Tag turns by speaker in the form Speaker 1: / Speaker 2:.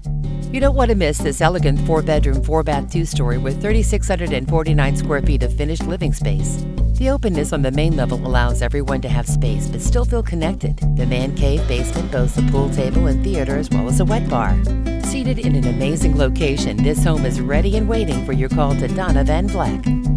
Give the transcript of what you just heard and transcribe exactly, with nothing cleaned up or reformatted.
Speaker 1: You don't want to miss this elegant four-bedroom, four-bath, two-story with three thousand six hundred forty-nine square feet of finished living space. The openness on the main level allows everyone to have space but still feel connected. The man cave basement boasts a pool table and theater as well as a wet bar. Seated in an amazing location, this home is ready and waiting for your call to Donna Van Vleck.